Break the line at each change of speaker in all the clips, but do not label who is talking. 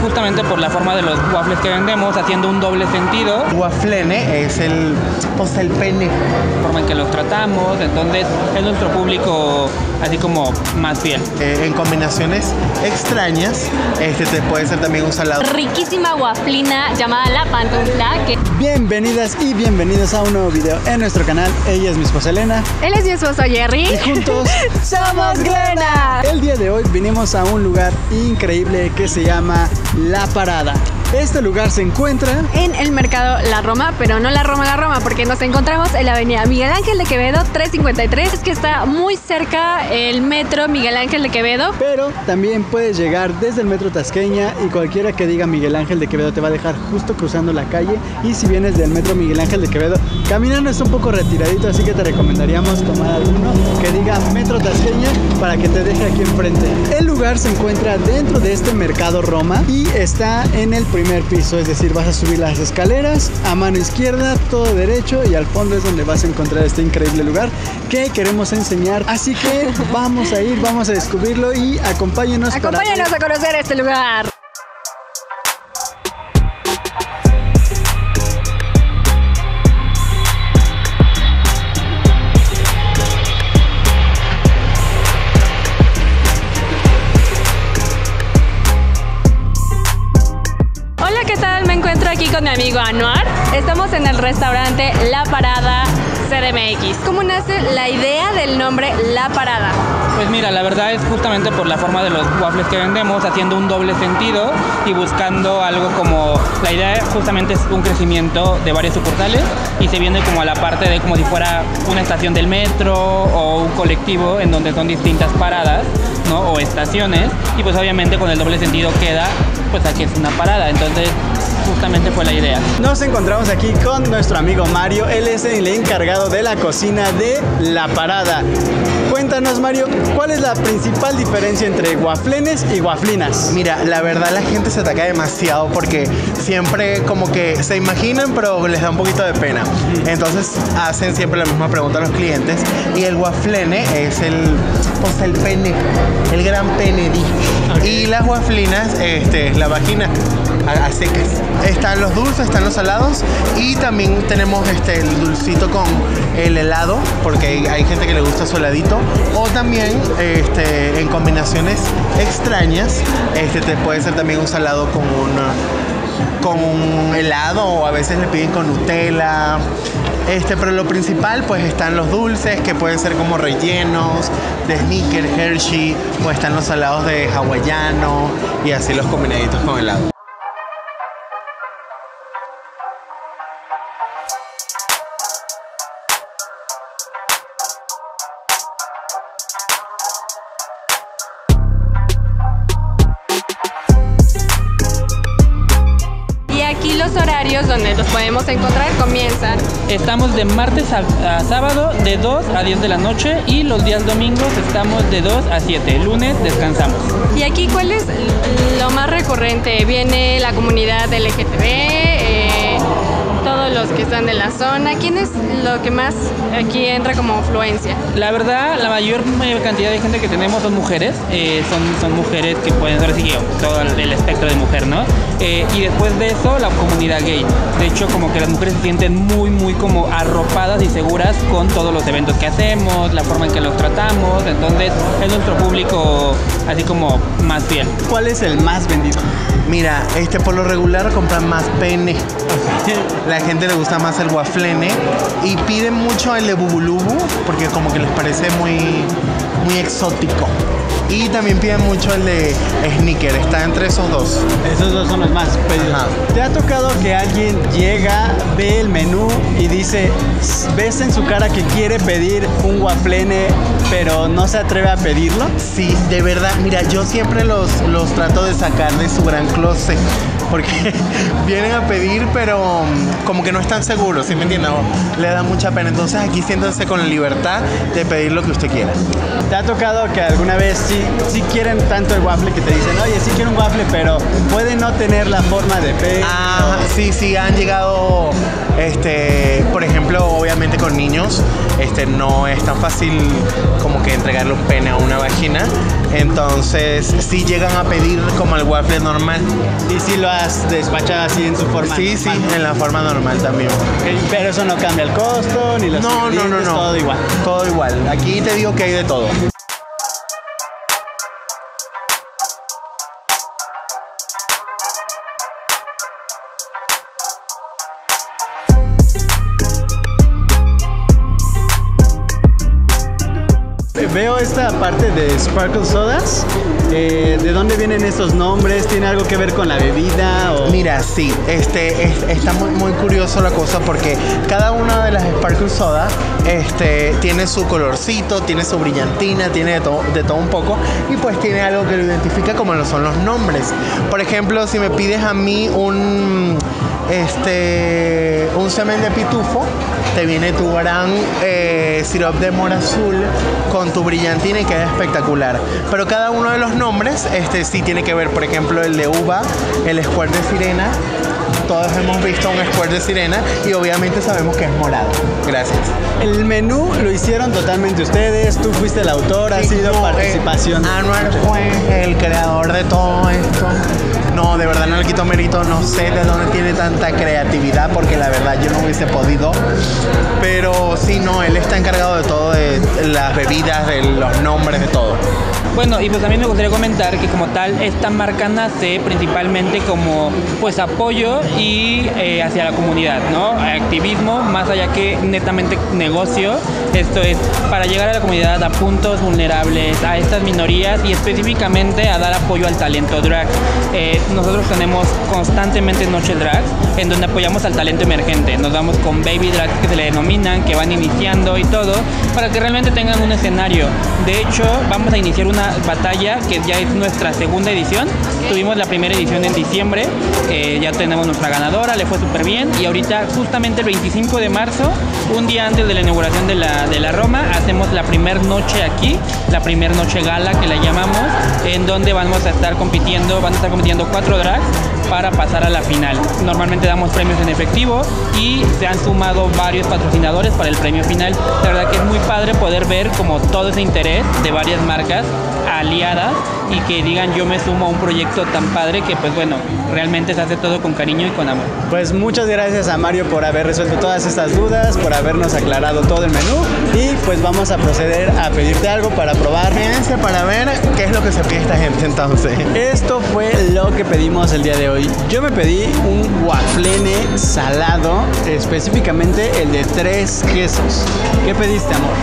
justamente por la forma de los waffles que vendemos, haciendo un doble sentido.
Wafflene es el pene.
La forma en que los tratamos, entonces es nuestro público así como más fiel.
En combinaciones extrañas, te puede ser también un salado.
Riquísima wafflina llamada La Pantufla.
Bienvenidas y bienvenidos a un nuevo video en nuestro canal. Ella es mi esposa Elena.
Él es mi esposo Jerry.
Y juntos
somos Glena.
El día de hoy vinimos a un lugar increíble que se llama La Parada. Este lugar se encuentra
en el mercado La Roma, pero no La Roma, porque nos encontramos en la avenida Miguel Ángel de Quevedo 353, que está muy cerca el metro Miguel Ángel de Quevedo.
Pero también puedes llegar desde el metro Tasqueña y cualquiera que diga Miguel Ángel de Quevedo te va a dejar justo cruzando la calle. Y si vienes del metro Miguel Ángel de Quevedo, caminando está un poco retiradito, así que te recomendaríamos tomar alguno que diga metro Tasqueña para que te deje aquí enfrente. El lugar se encuentra dentro de este mercado Roma y está en el primer piso, es decir, vas a subir las escaleras a mano izquierda, todo derecho, y al fondo es donde vas a encontrar este increíble lugar que queremos enseñar. Así que vamos a ir, vamos a descubrirlo y acompáñenos
a conocer este lugar. Aquí con mi amigo Anuar. Estamos en el restaurante La Parada CDMX. ¿Cómo nace la idea del nombre La Parada?
Pues mira, la verdad es justamente por la forma de los waffles que vendemos, haciendo un doble sentido y buscando algo como... La idea justamente es un crecimiento de varias sucursales y se viene como a la parte de como si fuera una estación del metro o un colectivo en donde son distintas paradas, ¿no? O estaciones, y pues obviamente con el doble sentido queda, pues aquí es una parada, entonces justamente fue la idea.
Nos encontramos aquí con nuestro amigo Mario, él es el encargado de la cocina de La Parada. Cuéntanos, Mario, ¿cuál es la principal diferencia entre wafflenes y wafflinas?
Mira, la verdad la gente se ataca demasiado porque siempre como que se imaginan, pero les da un poquito de pena. Entonces hacen siempre la misma pregunta a los clientes, y el wafflene es el pene, el gran pene. Okay. Y las wafflinas, la vagina a secas. Están los dulces, están los salados, y también tenemos el dulcito con el helado, porque hay gente que le gusta su heladito, o también en combinaciones extrañas, te puede ser también un salado con un helado, o a veces le piden con Nutella. Pero lo principal pues están los dulces, que pueden ser como rellenos de Snickers, Hershey, o están los salados de hawaiano, y así los combinaditos con helado.
Los horarios donde los podemos encontrar comienzan.
Estamos de martes a sábado de 2 a 10 de la noche, y los días domingos estamos de 2 a 7. Lunes descansamos.
¿Y aquí cuál es lo más recurrente? ¿Viene la comunidad LGTB? Todos los que están de la zona. ¿Quién es lo que más aquí entra como influencia?
La verdad, la mayor cantidad de gente que tenemos son mujeres. Son mujeres que pueden ser así, todo el espectro de mujer, ¿no? Y después de eso, la comunidad gay. De hecho, como que las mujeres se sienten muy como arropadas y seguras con todos los eventos que hacemos, la forma en que los tratamos. Entonces, es nuestro público así como más fiel.
¿Cuál es el más vendido?
Mira, por lo regular compran más pene. La gente le gusta más el wafflene y piden mucho el de bubulubu porque como que les parece muy exótico. Y también piden mucho el de Snickers, está entre esos dos.
Esos dos son los más pedidos. Ajá. ¿Te ha tocado que alguien llega, ve el menú y dice, ves en su cara que quiere pedir un wafflene, pero no se atreve a pedirlo?
Sí, de verdad. Mira, yo siempre los trato de sacar de su gran closet, porque vienen a pedir, pero como que no están seguros, ¿sí me entiendes? Le da mucha pena. Entonces aquí siéntanse con la libertad de pedir lo que usted quiera.
¿Te ha tocado que alguna vez sí quieren tanto el waffle que te dicen, oye, sí quiero un waffle, pero puede no tener la forma de pene?
Ah, sí, han llegado, por ejemplo, obviamente con niños, no es tan fácil como que entregarle un pene a una vagina. Entonces sí llegan a pedir como el waffle normal.
Y si lo has despachado así en su forma
Sí, sí,
normal.
en la forma normal también.
Pero eso no cambia el costo, ni los ingredientes, todo igual.
Todo igual. Aquí te digo que hay de todo.
Veo esta parte de Sparkle Sodas. ¿De dónde vienen estos nombres? ¿Tiene algo que ver con la bebida? O...
Mira, sí, está muy curioso la cosa porque cada una de las Sparkle Soda tiene su colorcito, tiene su brillantina, tiene de todo un poco y pues tiene algo que lo identifica como lo son los nombres. Por ejemplo, si me pides a mí un semen de pitufo, te viene tu gran sirope de mora azul con tu brillantina y queda espectacular. Pero cada uno de los nombres sí tiene que ver, por ejemplo, el de uva, el squirt de sirena. Todos hemos visto un squirt de sirena y obviamente sabemos que es morado. Gracias.
El menú lo hicieron totalmente ustedes, tú fuiste el autor, ha sido participación.
Anwar fue el creador de todo esto. No, de verdad no le quito mérito, no sé de dónde tiene tanta creatividad porque la verdad yo no hubiese podido. Pero sí, no, él está encargado de todo, de las bebidas, de los nombres, de todo.
Bueno, y pues también me gustaría comentar que como tal esta marca nace principalmente como pues apoyo y hacia la comunidad, ¿no? Activismo, más allá que netamente negocio. Esto es para llegar a la comunidad, a puntos vulnerables, a estas minorías y específicamente a dar apoyo al talento drag. Nosotros tenemos constantemente noches drag en donde apoyamos al talento emergente. Nos vamos con baby drag que se le denominan, que van iniciando y todo, para que realmente tengan un escenario. De hecho, vamos a iniciar una batalla que ya es nuestra segunda edición. Tuvimos la primera edición en diciembre, ya tenemos nuestra ganadora, le fue súper bien y ahorita justamente el 25 de marzo, un día antes de la inauguración de la Roma, hacemos la primer noche aquí, la primer noche gala que la llamamos, en donde vamos a estar compitiendo 4 drags para pasar a la final. Normalmente damos premios en efectivo y se han sumado varios patrocinadores para el premio final. La verdad que es muy padre poder ver como todo ese interés de varias marcas aliadas y que digan yo me sumo a un proyecto tan padre que pues bueno, realmente se hace todo con cariño y con amor.
Pues muchas gracias a Mario por haber resuelto todas estas dudas, por habernos aclarado todo el menú y pues vamos a proceder a pedirte algo para probar.
Quédense para ver qué es lo que se pide esta gente entonces.
Esto fue lo que pedimos el día de hoy. Yo me pedí un wafflene salado, específicamente el de 3 quesos. ¿Qué pediste, amor?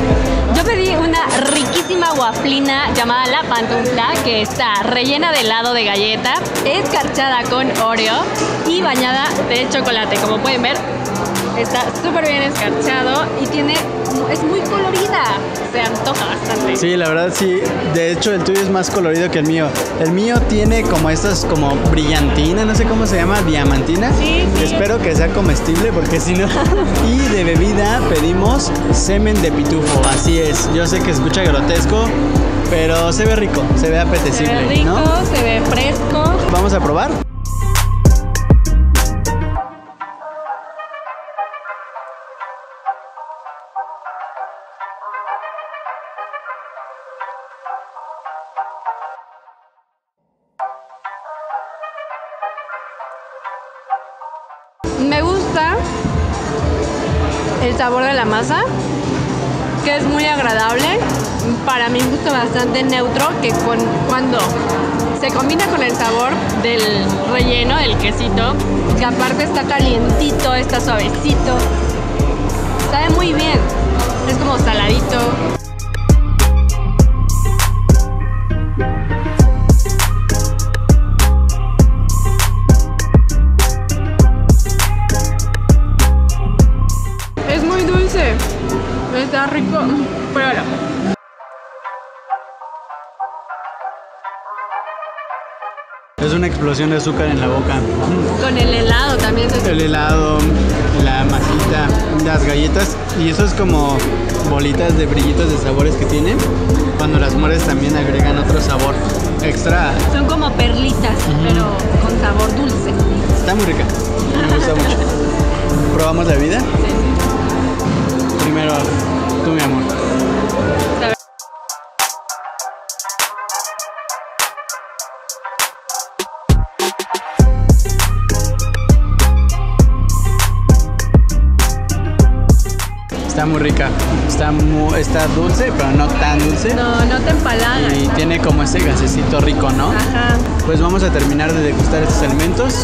Yo pedí una riquísima wafflina llamada La Pantufla, que está rellena de helado de galleta, escarchada con Oreo y bañada de chocolate. Como pueden ver, está súper bien escarchado y es muy colorida. Se antoja bastante.
Sí, la verdad sí. De hecho, el tuyo es más colorido que el mío. El mío tiene como estas como brillantina, no sé cómo se llama, diamantina.
Sí, sí.
Espero que sea comestible porque si no. Y de bebida pedimos semen de pitufo. Así es. Yo sé que escucha grotesco, pero se ve rico, se ve apetecible.
Se ve rico,
¿no?
se ve fresco.
Vamos a probar.
Me gusta el sabor de la masa, que es muy agradable. Para mí gusto bastante neutro, que cuando se combina con el sabor del relleno, del quesito, que aparte está calientito, está suavecito. Sabe muy bien. Es como saladito. Es muy dulce. Está rico. Pruébalo.
Es una explosión de azúcar en la boca.
Con el helado también.
El helado, la masita, las galletas y eso es como bolitas de brillitos de sabores que tienen. Cuando las mueres también agregan otro sabor extra.
Son como perlitas, pero con sabor dulce.
Está muy rica. Me gusta mucho. ¿Probamos la bebida? Primero, tú, mi amor. Está muy rica. Está dulce, pero no tan dulce.
No te empalaga.
Y tiene como ese gasecito rico, ¿no?
Ajá.
Pues vamos a terminar de degustar estos alimentos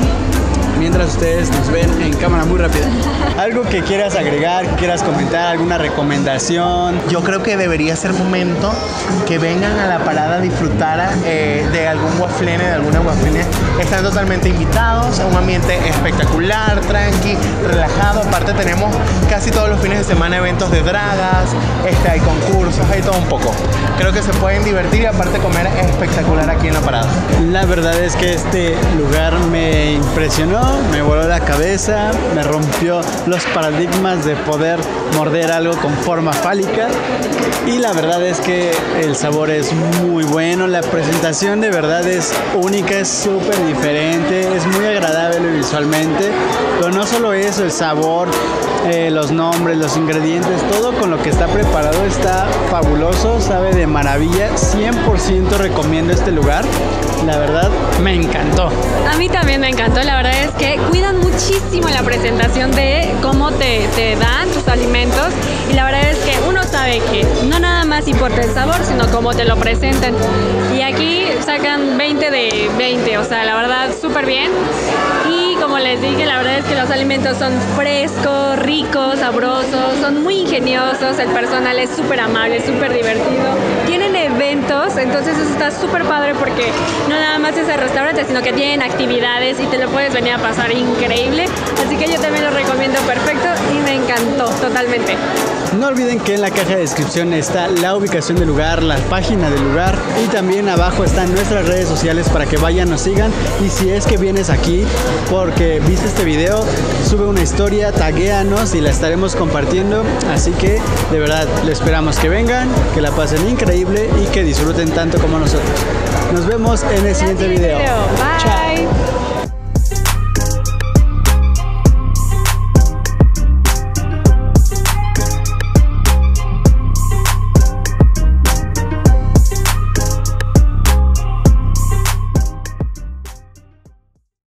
mientras ustedes nos ven en cámara muy rápida. ¿Algo que quieras agregar, que quieras comentar, alguna recomendación?
Yo creo que debería ser momento que vengan a la parada a disfrutar de algún wafflene, de alguna wafflene. Están totalmente invitados, un ambiente espectacular, tranqui, relajado. Aparte tenemos casi todos los fines de semana eventos de dragas, hay concursos, hay todo un poco. Creo que se pueden divertir y aparte comer espectacular aquí en la parada.
La verdad es que este lugar me impresionó, me voló la cabeza, me rompió los paradigmas de poder morder algo con forma fálica y la verdad es que el sabor es muy bueno, la presentación de verdad es única, es súper diferente, es muy agradable visualmente, pero no solo eso, el sabor, los nombres, los ingredientes, todo con lo que está preparado está fabuloso, sabe de maravilla, 100% recomiendo este lugar, la verdad me encantó.
A mí también me encantó, la verdad es que cuidan muchísimo la presentación de cómo te dan tus alimentos y la verdad es que uno sabe que no nada más importa el sabor, sino cómo te lo presentan. Y aquí sacan 20 de 20, o sea, la verdad súper bien. Y como les dije, la verdad es que los alimentos son frescos, ricos, sabrosos, son muy ingeniosos, el personal es súper amable, súper divertido. Tienen eventos, entonces eso está súper padre porque no nada más es el restaurante, sino que tienen actividades y te lo puedes venir a pasar increíble. Así que yo también lo recomiendo perfecto y me encantó totalmente.
No olviden que en la caja de descripción está la ubicación del lugar, la página del lugar y también abajo están nuestras redes sociales para que vayan, nos sigan y si es que vienes aquí porque viste este video, sube una historia, taguéanos y la estaremos compartiendo, así que de verdad le esperamos que vengan, que la pasen increíble y que disfruten tanto como nosotros. Nos vemos en el siguiente video.
Bye.
Chao.